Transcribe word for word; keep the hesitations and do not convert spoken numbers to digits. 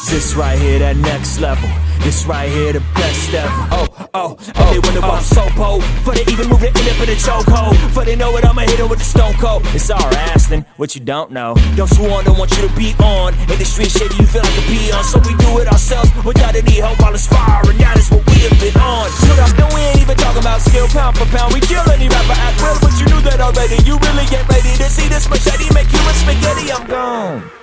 this right here, that next level. This right here, the best ever. Oh, oh, oh, they wonder why I'm so bold. For they even move their end up in a chokehold. For they know it, I'ma hit 'em with the stone cold. It's all Aston, what you don't know. Don't you want, don't want you to be on. In the street shady, you feel like a peon. So we do it ourselves without any help while it's fire. And now that's what we have been on. So now we ain't even talking about skill, pound for pound. We kill any rapper at will, but you knew that already. You really get ready to see this machete make you a spaghetti. I'm gone.